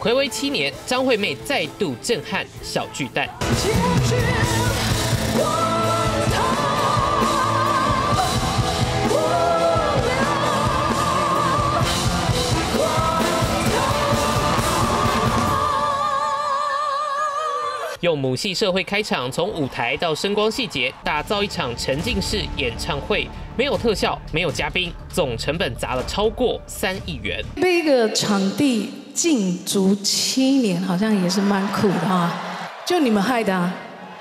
睽违7年，张惠妹再度震撼小巨蛋。 用母系社会开场，从舞台到声光细节，打造一场沉浸式演唱会。没有特效，没有嘉宾，总成本砸了超过3亿元。 被一个场地禁足7年，好像也是蛮苦的哈。就你们害的啊，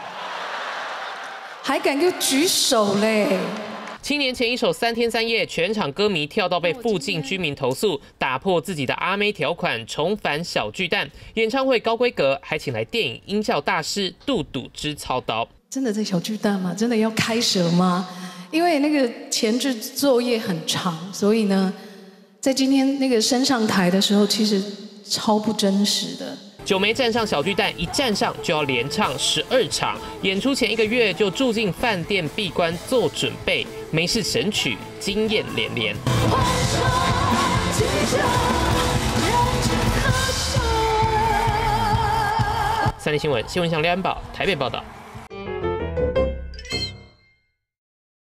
还敢给我举手嘞？ 7年前一首3天3夜，全场歌迷跳到被附近居民投诉，打破自己的阿妹条款，重返小巨蛋演唱会高规格，还请来电影音效大师杜笃之操刀。 真的在小巨蛋吗？真的要开始了吗？因为那个前置作业很长，所以呢，在今天那个升上台的时候，其实超不真实的。 九妹站上小巨蛋，一站上就要连唱12场，演出前1个月就住进饭店闭关做准备，梅式神曲惊艳连连。3立新闻新闻向廖安宝台北报道。